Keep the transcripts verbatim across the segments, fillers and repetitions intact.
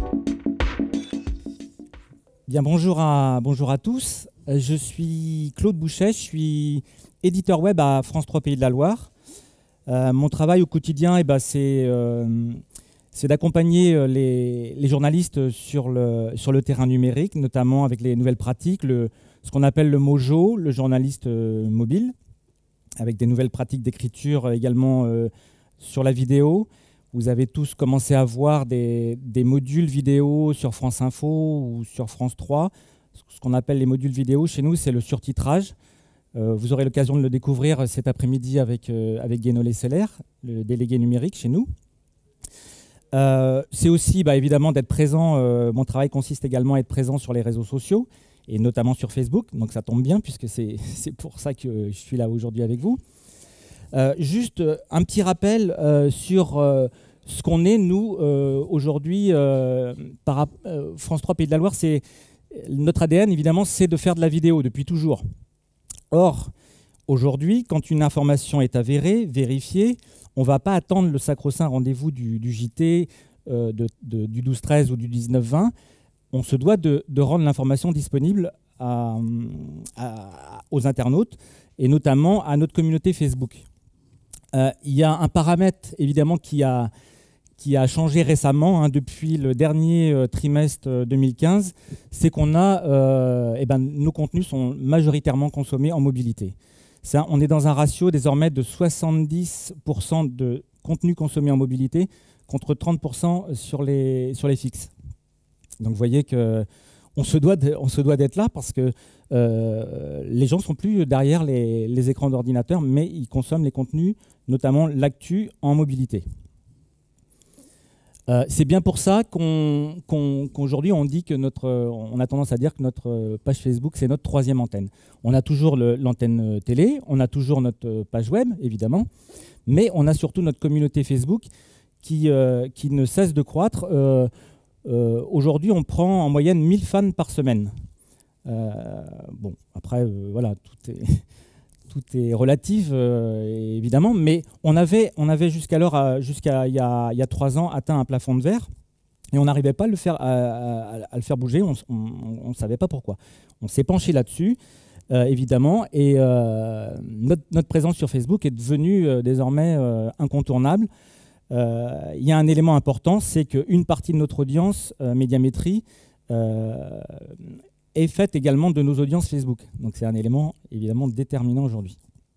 Bien, bonjour à, bonjour à tous. Je suis Claude Bouchet, je suis éditeur web à France trois Pays de la Loire. Euh, mon travail au quotidien, eh ben, c'est euh, d'accompagner les, les journalistes sur le, sur le terrain numérique, notamment avec les nouvelles pratiques, le, ce qu'on appelle le Mojo, le journaliste euh, mobile, avec des nouvelles pratiques d'écriture également euh, sur la vidéo. Vous avez tous commencé à voir des, des modules vidéo sur France Info ou sur France trois. Ce qu'on appelle les modules vidéo, chez nous, c'est le surtitrage. Euh, vous aurez l'occasion de le découvrir cet après-midi avec, euh, avec Guénolé Seller, le délégué numérique chez nous. Euh, c'est aussi bah, évidemment d'être présent. Euh, mon travail consiste également à être présent sur les réseaux sociaux, et notamment sur Facebook. Donc ça tombe bien, puisque c'est pour ça que je suis là aujourd'hui avec vous. Euh, juste un petit rappel euh, sur euh, ce qu'on est, nous, euh, aujourd'hui, euh, par euh, France trois Pays de la Loire. C'est, notre A D N, évidemment, c'est de faire de la vidéo depuis toujours. Or, aujourd'hui, quand une information est avérée, vérifiée, on ne va pas attendre le sacro-saint rendez-vous du, du J T, euh, de, de, du douze treize ou du dix-neuf vingt. On se doit de, de rendre l'information disponible à, à, aux internautes, et notamment à notre communauté Facebook. Euh, il y a un paramètre, évidemment, qui a, qui a changé récemment, hein, depuis le dernier euh, trimestre euh, deux mille quinze, c'est qu'on a, euh, eh ben, nos contenus sont majoritairement consommés en mobilité. Ça, on est dans un ratio désormais de soixante-dix pour cent de contenus consommés en mobilité contre trente pour cent sur les, sur les fixes. Donc vous voyez que on se doit de, on se doit d'être là, parce que euh, les gens ne sont plus derrière les, les écrans d'ordinateur, mais ils consomment les contenus, notamment l'actu, en mobilité. Euh, c'est bien pour ça qu'on, qu'on, qu'aujourd'hui on dit que notre, on a tendance à dire que notre page Facebook, c'est notre troisième antenne. On a toujours le, l'antenne télé, on a toujours notre page web, évidemment, mais on a surtout notre communauté Facebook qui, euh, qui ne cesse de croître. Euh, Euh, Aujourd'hui, on prend en moyenne mille fans par semaine. Euh, bon, après, euh, voilà, tout est, tout est relatif, euh, évidemment, mais on avait, on avait jusqu'alors, jusqu'à il y a, il y a trois ans, atteint un plafond de verre, et on n'arrivait pas à le faire, à, à, à le faire bouger. On ne savait pas pourquoi. On s'est penché là-dessus, euh, évidemment, et euh, notre, notre présence sur Facebook est devenue euh, désormais euh, incontournable. Il euh, y a un élément important, c'est qu'une partie de notre audience, euh, médiamétrie, euh, est faite également de nos audiences Facebook. Donc c'est un élément évidemment déterminant aujourd'hui.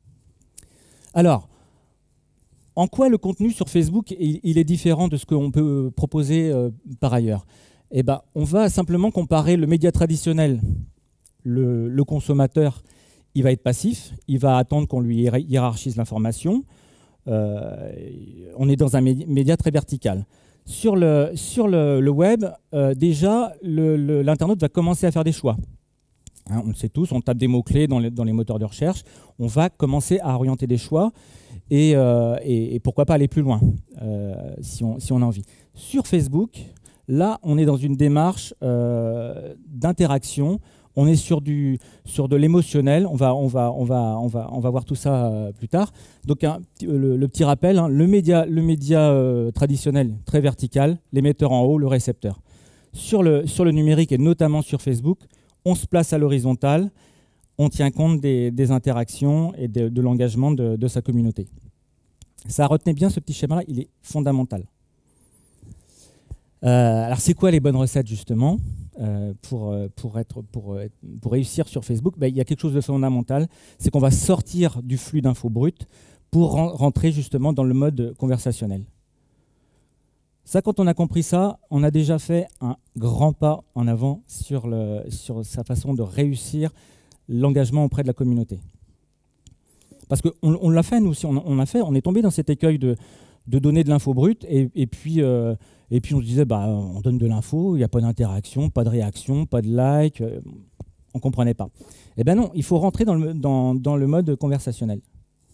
Alors, en quoi le contenu sur Facebook il, il est différent de ce qu'on peut proposer euh, par ailleurs? Eh ben, on va simplement comparer le média traditionnel. Le, le consommateur, il va être passif, il va attendre qu'on lui hiérarchise l'information. Euh, on est dans un média très vertical. Sur le, sur le, le web, euh, déjà, l'internaute va commencer à faire des choix. Hein, on le sait tous, on tape des mots-clés dans les, dans les moteurs de recherche, on va commencer à orienter des choix et, euh, et, et pourquoi pas aller plus loin, euh, si, on, si on a envie. Sur Facebook, là, on est dans une démarche euh, d'interaction. On est sur, du, sur de l'émotionnel, on va, on, va, on, va, on, va, on va voir tout ça euh, plus tard. Donc un, le, le petit rappel, hein, le média, le média euh, traditionnel, très vertical, l'émetteur en haut, le récepteur. Sur le, sur le numérique et notamment sur Facebook, on se place à l'horizontale, on tient compte des, des interactions et de, de l'engagement de, de sa communauté. Ça, retenez bien ce petit schéma-là, il est fondamental. Euh, alors c'est quoi les bonnes recettes justement euh, pour, pour, être, pour, pour réussir sur Facebook? Ben, il y a quelque chose de fondamental, c'est qu'on va sortir du flux d'infos brutes pour rentrer justement dans le mode conversationnel. Ça, quand on a compris ça, on a déjà fait un grand pas en avant sur, le, sur sa façon de réussir l'engagement auprès de la communauté. Parce qu'on on l'a fait, nous aussi, on, on, a fait, on est tombé dans cet écueil de, de donner de l'info brute et, et puis... Euh, Et puis on se disait, bah, on donne de l'info, il n'y a pas d'interaction, pas de réaction, pas de like, euh, on ne comprenait pas. Eh bien non, il faut rentrer dans le, dans, dans le mode conversationnel.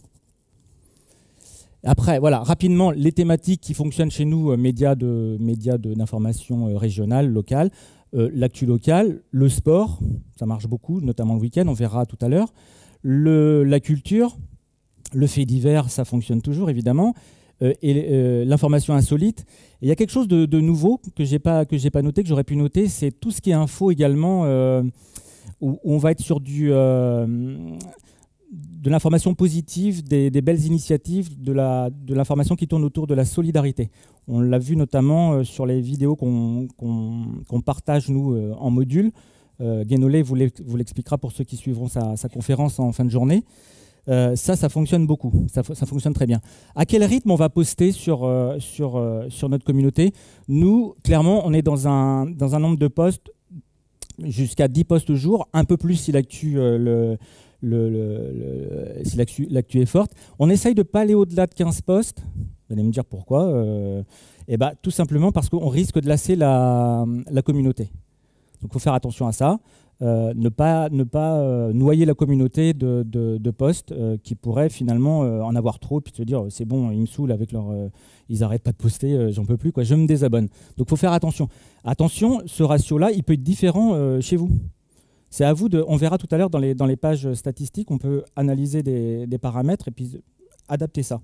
Après, voilà, rapidement, les thématiques qui fonctionnent chez nous, euh, médias de, médias d'information euh, régionale, locale, euh, l'actu locale, le sport, ça marche beaucoup, notamment le week-end, on verra tout à l'heure, la culture, le fait divers, ça fonctionne toujours, évidemment. euh, et euh, l'information insolite. Et il y a quelque chose de, de nouveau que j'ai pas que j'ai pas noté, que j'aurais pu noter, c'est tout ce qui est info également, euh, où, où on va être sur du euh, de l'information positive, des, des belles initiatives, de la de l'information qui tourne autour de la solidarité. On l'a vu notamment euh, sur les vidéos qu'on qu'on, qu'on partage nous euh, en module. Euh, Guénolé vous l'expliquera pour ceux qui suivront sa, sa conférence en fin de journée. Euh, ça, ça fonctionne beaucoup, ça, ça fonctionne très bien. À quel rythme on va poster sur, euh, sur, euh, sur notre communauté? Nous, clairement, on est dans un, dans un nombre de posts jusqu'à dix posts jour, un peu plus si l'actu euh, le, le, le, le, si l'actu, l'actu est forte. On essaye de ne pas aller au-delà de quinze posts. Vous allez me dire pourquoi. euh, et bah, tout simplement parce qu'on risque de lasser la, la communauté. Donc il faut faire attention à ça, euh, ne pas, ne pas euh, noyer la communauté de, de, de posts euh, qui pourraient finalement euh, en avoir trop, puis se dire c'est bon, ils me saoulent avec leur, euh, ils n'arrêtent pas de poster, euh, j'en peux plus, quoi, je me désabonne. Donc il faut faire attention. Attention, ce ratio-là, il peut être différent euh, chez vous. C'est à vous de, on verra tout à l'heure dans les, dans les pages statistiques, on peut analyser des, des paramètres et puis adapter ça.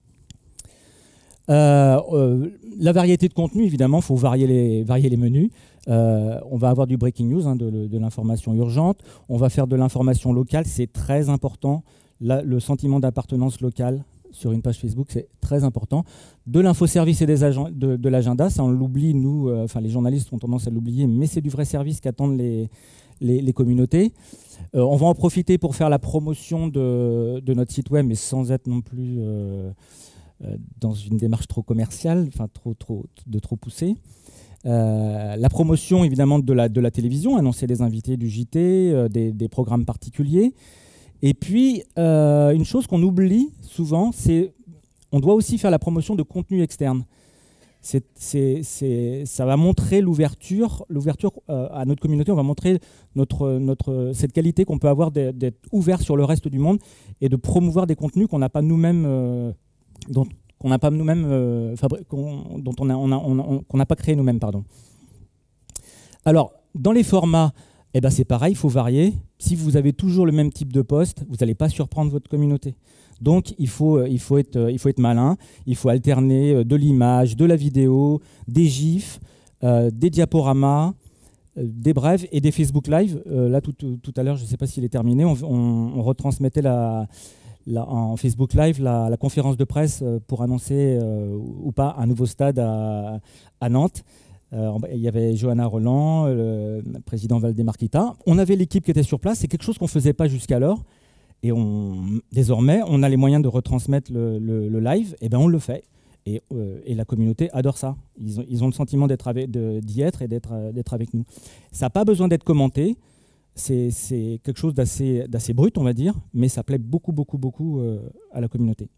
Euh, euh, la variété de contenu, évidemment, il faut varier les, varier les menus. Euh, on va avoir du breaking news, hein, de, de l'information urgente. On va faire de l'information locale, c'est très important. Là, le sentiment d'appartenance locale sur une page Facebook, c'est très important. De l'infoservice et des agents, de, de l'agenda, ça on l'oublie, nous, euh, enfin les journalistes ont tendance à l'oublier, mais c'est du vrai service qu'attendent les, les, les communautés. Euh, on va en profiter pour faire la promotion de, de notre site web, mais sans être non plus... Euh, dans une démarche trop commerciale, enfin trop, trop, de trop poussée. Euh, la promotion évidemment de la, de la télévision, annoncer des invités du J T, euh, des, des programmes particuliers. Et puis, euh, une chose qu'on oublie souvent, c'est on doit aussi faire la promotion de contenu externe. C'est, c'est, c'est, ça va montrer l'ouverture, l'ouverture euh, à notre communauté, on va montrer notre, notre, cette qualité qu'on peut avoir d'être, d'être ouvert sur le reste du monde et de promouvoir des contenus qu'on n'a pas nous-mêmes... Euh, dont qu'on n'a pas nous-mêmes euh, qu'on, dont on a, on a, on a, qu'on n'a pas créé nous-mêmes, pardon. Alors dans les formats, eh ben c'est pareil, il faut varier. Si vous avez toujours le même type de poste, vous n'allez pas surprendre votre communauté. Donc il faut, il faut être, il faut être malin. Il faut alterner de l'image, de la vidéo, des gifs, euh, des diaporamas, euh, des brèves et des Facebook Live. Euh, là tout, tout, tout à l'heure, je ne sais pas s'il est terminé, on, on, on retransmettait la Là, en Facebook Live, la, la conférence de presse pour annoncer euh, ou pas un nouveau stade à, à Nantes. Euh, il y avait Johanna Roland, le président Valdemarquita. On avait l'équipe qui était sur place. C'est quelque chose qu'on ne faisait pas jusqu'alors. Et on, désormais, on a les moyens de retransmettre le, le, le live. Et ben on le fait. Et, euh, et la communauté adore ça. Ils ont, ils ont le sentiment d'être avec, de, d'y être et d'être, d'être avec nous. Ça n'a pas besoin d'être commenté. C'est, c'est quelque chose d'assez, d'assez brut, on va dire, mais ça plaît beaucoup, beaucoup, beaucoup euh, à la communauté.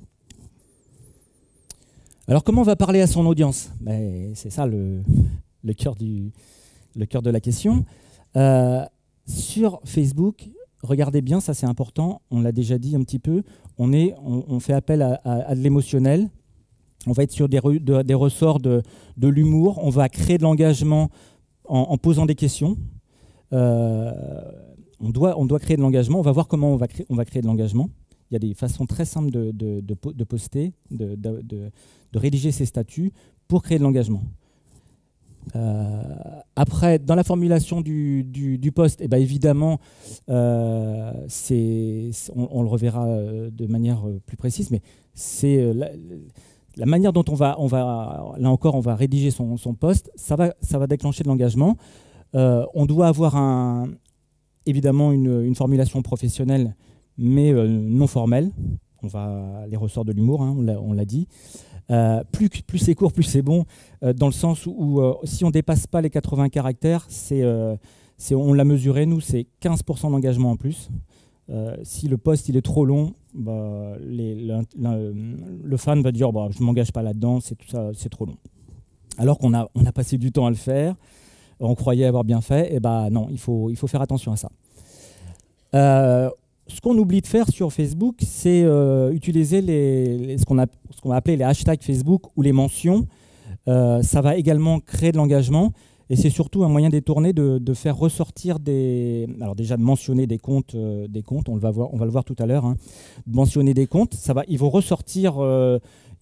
Alors, comment on va parler à son audience? Ben, c'est ça le, le, cœur du, le cœur de la question. Euh, sur Facebook, regardez bien, ça c'est important, on l'a déjà dit un petit peu, on, est, on, on fait appel à, à, à de l'émotionnel, on va être sur des, re, de, des ressorts de, de l'humour, on va créer de l'engagement en, en posant des questions. Euh, on, doit, on doit créer de l'engagement. On va voir comment on va créer, on va créer de l'engagement. Il y a des façons très simples de, de, de, de poster, de, de, de, de rédiger ses statuts pour créer de l'engagement. Euh, après, dans la formulation du, du, du post, eh ben évidemment, euh, c'est, on, on le reverra de manière plus précise, mais c'est la, la manière dont on va, on va, là encore, on va rédiger son, son post, ça va, ça va déclencher de l'engagement. Euh, on doit avoir un, évidemment une, une formulation professionnelle, mais euh, non formelle. On va les ressorts de l'humour, hein, on, l'a, on l'a dit. Euh, plus, plus c'est court, plus c'est bon, euh, dans le sens où, où euh, si on ne dépasse pas les quatre-vingts caractères, c'est, euh, c'est, on l'a mesuré, nous, c'est quinze pour cent d'engagement en plus. Euh, si le post il est trop long, bah, les, la, la, le fan va dire bah, « je ne m'engage pas là-dedans, c'est, tout ça, c'est trop long ». Alors qu'on a, on a passé du temps à le faire, on croyait avoir bien fait, et bah non, il faut, il faut faire attention à ça. Euh, ce qu'on oublie de faire sur Facebook, c'est euh, utiliser les, les, ce, qu'on a, ce qu'on va appeler les hashtags Facebook ou les mentions. Euh, ça va également créer de l'engagement et c'est surtout un moyen détourné de, de faire ressortir des... Alors déjà de mentionner des comptes, euh, des comptes on, le va voir, on va le voir tout à l'heure, hein, de mentionner des comptes, ça va, ils vont ressortir... Euh,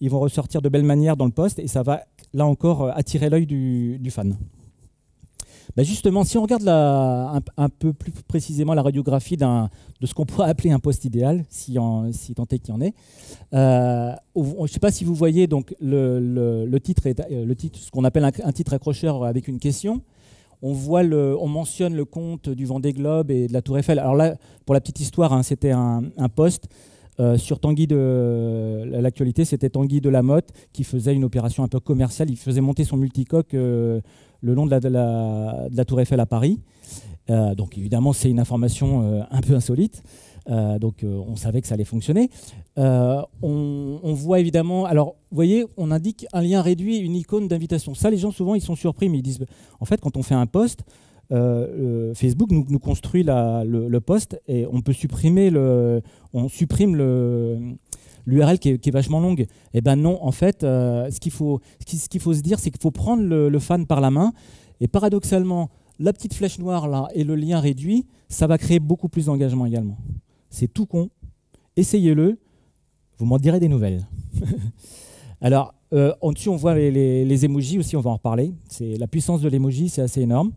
ils vont ressortir de belle manière dans le post et ça va, là encore, attirer l'œil du, du fan. Ben justement, si on regarde la, un, un peu plus précisément la radiographie de ce qu'on pourrait appeler un post idéal, si, en, si tant est qu'il y en ait, euh, je ne sais pas si vous voyez donc le, le, le titre, est, le titre, ce qu'on appelle un, un titre accrocheur avec une question. On, voit le, on mentionne le compte du Vendée Globe et de la Tour Eiffel. Alors là, pour la petite histoire, hein, c'était un, un post euh, sur Tanguy de l'actualité, c'était Tanguy de Lamotte qui faisait une opération un peu commerciale. Il faisait monter son multicoque euh, le long de la, de, la, de la Tour Eiffel à Paris. Euh, donc évidemment, c'est une information euh, un peu insolite. Euh, donc euh, on savait que ça allait fonctionner. Euh, on, on voit évidemment, alors vous voyez, on indique un lien réduit, une icône d'invitation. Ça, les gens souvent ils sont surpris, mais ils disent, en fait, quand on fait un post, euh, euh, Facebook nous, nous construit la, le, le post et on peut supprimer le, on supprime le l'U R L qui est, qui est vachement longue. Eh ben non, en fait, euh, ce qu'il faut, ce qu'il faut se dire, c'est qu'il faut prendre le, le fan par la main et paradoxalement, la petite flèche noire là et le lien réduit, ça va créer beaucoup plus d'engagement également. C'est tout con. Essayez-le. Vous m'en direz des nouvelles. Alors, euh, en dessus, on voit les, les, les emojis aussi, on va en reparler. La puissance de l'emoji, c'est assez énorme.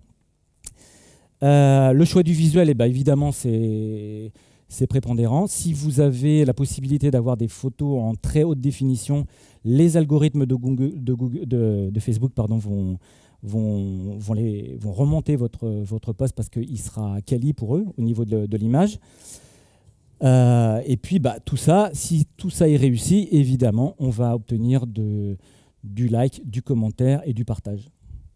Euh, le choix du visuel, eh ben, évidemment, c'est prépondérant. Si vous avez la possibilité d'avoir des photos en très haute définition, les algorithmes de, Google, de, Google, de, de Facebook pardon, vont, vont, vont, les, vont remonter votre, votre post parce qu'il sera quali pour eux au niveau de, de l'image. Euh, et puis bah, tout ça, si tout ça est réussi, évidemment, on va obtenir de, du like, du commentaire et du partage.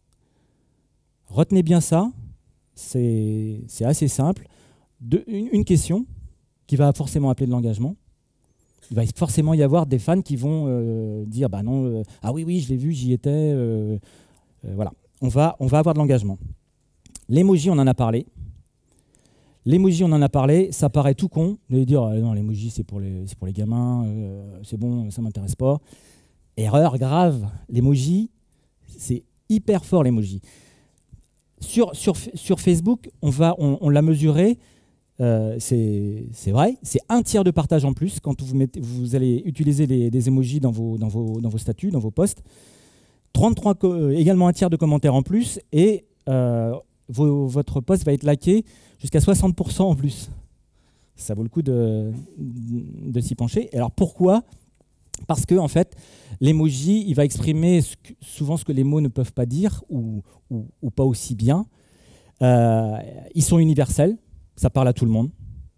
Retenez bien ça, c'est assez simple. De, une, une question qui va forcément appeler de l'engagement. Il va forcément y avoir des fans qui vont euh, dire bah non, euh, ah oui, oui, je l'ai vu, j'y étais. Euh, euh, voilà, on va, on va avoir de l'engagement. L'emoji, on en a parlé. L'emoji, on en a parlé, ça paraît tout con. Vous allez dire, ah, non, l'emoji, c'est pour, pour les gamins, euh, c'est bon, ça ne m'intéresse pas. Erreur grave, l'emoji, c'est hyper fort, l'emoji. Sur, sur, sur Facebook, on, va, on, on l'a mesuré, euh, c'est vrai, c'est un tiers de partage en plus quand vous, mettez, vous allez utiliser les, des emojis dans vos, dans, vos, dans vos statuts, dans vos posts. trente-trois, euh, également un tiers de commentaires en plus, et euh, vos, votre post va être liké jusqu'à soixante pour cent en plus. Ça vaut le coup de, de s'y pencher. Alors pourquoi? Parce que en fait, l'emoji, il va exprimer ce que, souvent ce que les mots ne peuvent pas dire ou, ou, ou pas aussi bien. Euh, ils sont universels, ça parle à tout le monde.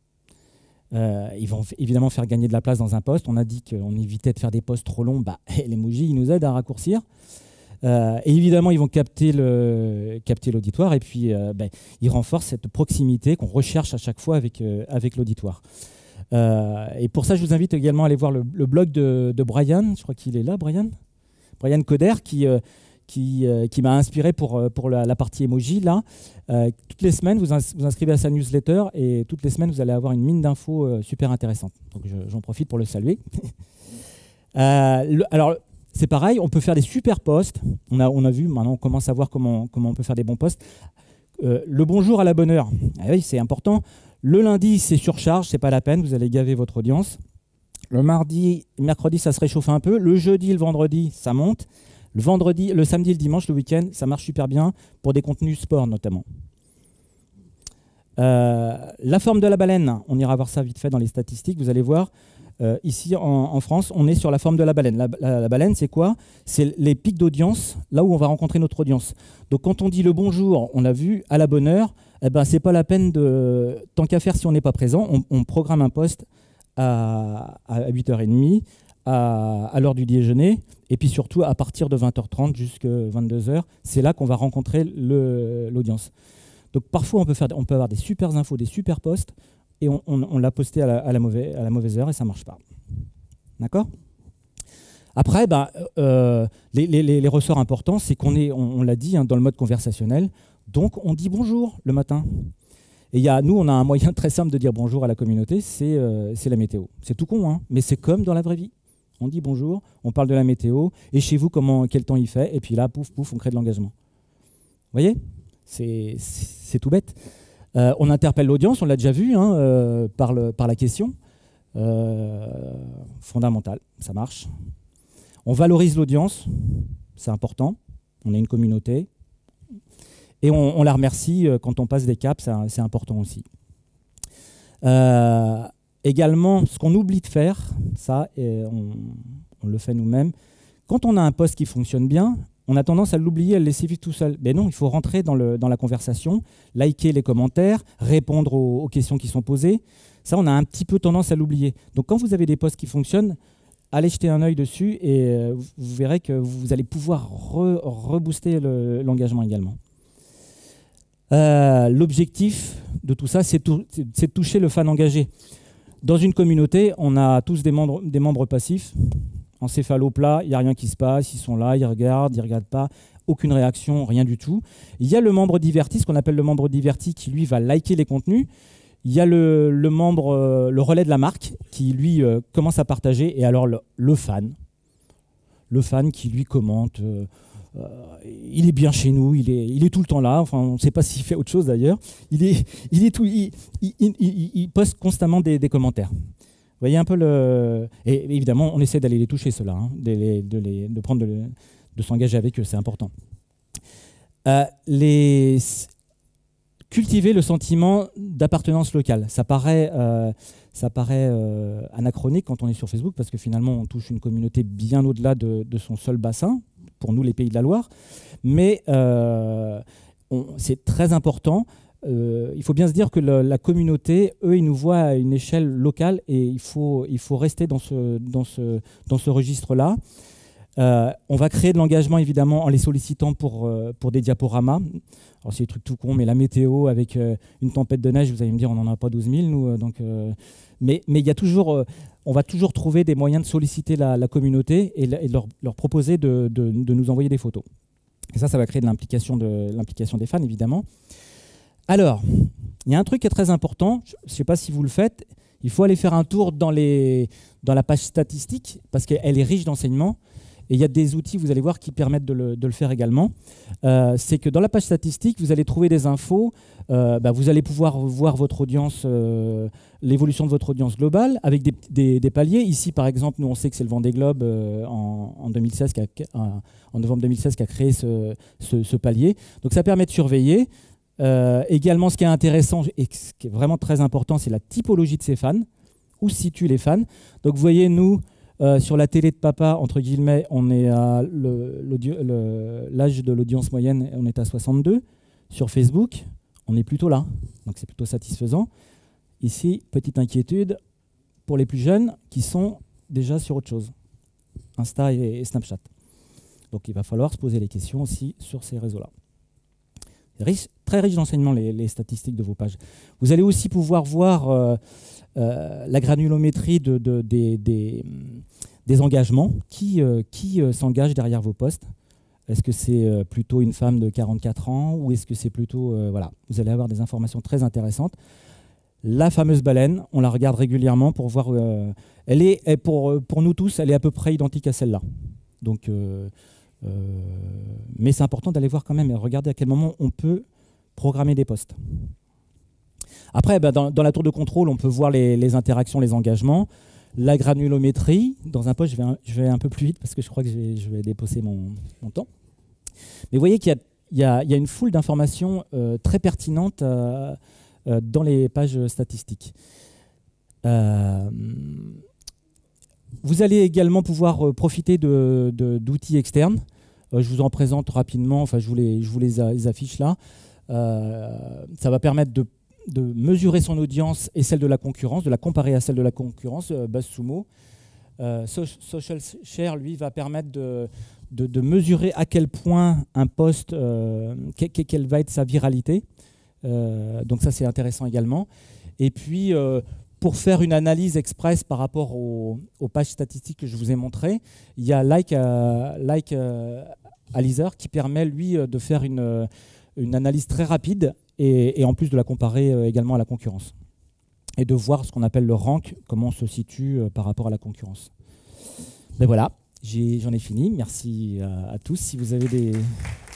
Euh, ils vont évidemment faire gagner de la place dans un post. On a dit qu'on évitait de faire des posts trop longs. Bah, l'emoji, il nous aide à raccourcir. Euh, et évidemment, ils vont capter le, capter l'auditoire et puis euh, ben, ils renforcent cette proximité qu'on recherche à chaque fois avec, euh, avec l'auditoire. Euh, et pour ça, je vous invite également à aller voir le, le blog de, de Brian. Je crois qu'il est là, Brian. Brian Coder, qui, euh, qui, euh, qui m'a inspiré pour, pour la, la partie emoji. Là. Euh, toutes les semaines, vous ins vous inscrivez à sa newsletter et toutes les semaines, vous allez avoir une mine d'infos euh, super intéressante. Donc, j'en profite pour le saluer. euh, le, alors, c'est pareil, on peut faire des super posts. On a, on a vu, maintenant on commence à voir comment, comment on peut faire des bons posts. Euh, le bonjour à la bonne heure, ah oui, c'est important. Le lundi, c'est surcharge, c'est pas la peine, vous allez gaver votre audience. Le mardi, le mercredi, ça se réchauffe un peu. Le jeudi, le vendredi, ça monte. Le vendredi, le samedi, le dimanche, le week-end, ça marche super bien pour des contenus sport notamment. Euh, la forme de la baleine, on ira voir ça vite fait dans les statistiques, vous allez voir. Euh, ici, en, en France, on est sur la forme de la baleine. La, la, la baleine, c'est quoi? C'est les pics d'audience, là où on va rencontrer notre audience. Donc, quand on dit le bonjour, on l'a vu, à la bonne heure, eh ben, c'est pas la peine de... Tant qu'à faire, si on n'est pas présent, on, on programme un post à, à huit heures trente, à, à l'heure du déjeuner, et puis surtout à partir de vingt heures trente jusqu'à vingt-deux heures. C'est là qu'on va rencontrer l'audience. Donc, parfois, on peut, faire, on peut avoir des super infos, des super posts, et on, on, on l'a posté à la, à, la mauvaise, à la mauvaise heure et ça ne marche pas. D'accord? Après, bah, euh, les, les, les ressorts importants, c'est qu'on est, on, on l'a dit, hein, dans le mode conversationnel, donc on dit bonjour le matin. Et y a, nous, on a un moyen très simple de dire bonjour à la communauté, c'est euh, la météo. C'est tout con, hein, mais c'est comme dans la vraie vie. On dit bonjour, on parle de la météo, et chez vous, comment, quel temps il fait, et puis là, pouf, pouf, on crée de l'engagement. Vous voyez? C'est tout bête. Euh, on interpelle l'audience, on l'a déjà vu, hein, euh, par, le, par la question. Euh, fondamental, ça marche. On valorise l'audience, c'est important. On est une communauté. Et on, on la remercie quand on passe des caps, c'est important aussi. Euh, également, ce qu'on oublie de faire, ça, et on, on le fait nous-mêmes, quand on a un post qui fonctionne bien, on a tendance à l'oublier, à le laisser vivre tout seul. Mais non, il faut rentrer dans, le, dans la conversation, liker les commentaires, répondre aux, aux questions qui sont posées. Ça, on a un petit peu tendance à l'oublier. Donc quand vous avez des posts qui fonctionnent, allez jeter un œil dessus et vous verrez que vous allez pouvoir re, rebooster l'engagement également. Euh, L'objectif de tout ça, c'est de toucher le fan engagé. Dans une communauté, on a tous des membres, des membres passifs. Encéphaloplat, il n'y a rien qui se passe, ils sont là, ils regardent, ils ne regardent pas, aucune réaction, rien du tout. Il y a le membre diverti, ce qu'on appelle le membre diverti, qui lui va liker les contenus. Il y a le, le membre, euh, le relais de la marque, qui lui euh, commence à partager. Et alors le, le fan, le fan qui lui commente, euh, euh, il est bien chez nous, il est, il est tout le temps là, enfin on ne sait pas s'il fait autre chose d'ailleurs. Il, est, il, est tout, il, il, il, il, il poste constamment des, des commentaires. Vous voyez un peu le... Et évidemment, on essaie d'aller les toucher, ceux-là, hein, de, les, de, les, de, prendre de, de s'engager avec eux, c'est important. Euh, les... Cultiver le sentiment d'appartenance locale. Ça paraît, euh, ça paraît euh, anachronique quand on est sur Facebook, parce que finalement, on touche une communauté bien au-delà de, de son seul bassin, pour nous, les Pays de la Loire. Mais euh, c'est très important. Euh, il faut bien se dire que le, la communauté, eux, ils nous voient à une échelle locale et il faut, il faut rester dans ce, dans ce, dans ce registre-là. Euh, on va créer de l'engagement, évidemment, en les sollicitant pour, euh, pour des diaporamas. Alors, c'est des trucs tout cons, mais la météo avec euh, une tempête de neige, vous allez me dire, on n'en a pas douze mille, nous. Euh, donc, euh, mais mais il y a toujours, euh, on va toujours trouver des moyens de solliciter la, la communauté et, et leur, leur proposer de, de, de nous envoyer des photos. Et ça, ça va créer de l'implication de, l'implication des fans, évidemment. Alors, il y a un truc qui est très important, je ne sais pas si vous le faites, il faut aller faire un tour dans, les, dans la page statistique, parce qu'elle est riche d'enseignements, et il y a des outils, vous allez voir, qui permettent de le, de le faire également. Euh, c'est que dans la page statistique, vous allez trouver des infos, euh, bah, vous allez pouvoir voir votre audience, euh, l'évolution de votre audience globale, avec des, des, des paliers. Ici, par exemple, nous, on sait que c'est le Vendée Globe euh, en, en, deux mille seize, qui a, en novembre deux mille seize, qui a créé ce, ce, ce palier. Donc ça permet de surveiller. Euh, également, ce qui est intéressant et ce qui est vraiment très important, c'est la typologie de ces fans. Où se situent les fans? Donc, vous voyez, nous, euh, sur la télé de papa, entre guillemets, on est à l'âge de l'audience moyenne, on est à soixante-deux. Sur Facebook, on est plutôt là. Donc, c'est plutôt satisfaisant. Ici, petite inquiétude pour les plus jeunes qui sont déjà sur autre chose. Insta et, et Snapchat. Donc, il va falloir se poser les questions aussi sur ces réseaux-là. Riche, très riche d'enseignements, les, les statistiques de vos pages. Vous allez aussi pouvoir voir euh, euh, la granulométrie de, de, des, des, des engagements. Qui, euh, qui euh, s'engage derrière vos posts? Est-ce que c'est euh, plutôt une femme de quarante-quatre ans ou est-ce que c'est plutôt... Euh, voilà, vous allez avoir des informations très intéressantes. La fameuse baleine, on la regarde régulièrement pour voir... Euh, elle est, elle, pour, pour nous tous, elle est à peu près identique à celle-là. Donc... Euh, Euh, mais c'est important d'aller voir quand même et regarder à quel moment on peut programmer des posts. Après, bah, dans, dans la tour de contrôle, on peut voir les, les interactions, les engagements, la granulométrie. Dans un post, je vais un, je vais un peu plus vite parce que je crois que je vais, je vais dépasser mon, mon temps. Mais vous voyez qu'il y, y, y a une foule d'informations euh, très pertinentes euh, euh, dans les pages statistiques. Euh, Vous allez également pouvoir euh, profiter de, de, d'outils externes. Euh, je vous en présente rapidement, enfin je vous les, je vous les, a, les affiche là. Euh, ça va permettre de, de mesurer son audience et celle de la concurrence, de la comparer à celle de la concurrence, euh, BuzzSumo. Euh, so, Social Share, lui, va permettre de, de, de mesurer à quel point un post, euh, que, quelle va être sa viralité. Euh, donc ça, c'est intéressant également. Et puis... Euh, Pour faire une analyse express par rapport aux, aux pages statistiques que je vous ai montrées, il y a Like, uh, like uh, Analyzer qui permet, lui, de faire une, une analyse très rapide et, et en plus de la comparer également à la concurrence. Et de voir ce qu'on appelle le rank, comment on se situe par rapport à la concurrence. Ben voilà, j'en ai, ai fini. Merci à, à tous. Si vous avez des...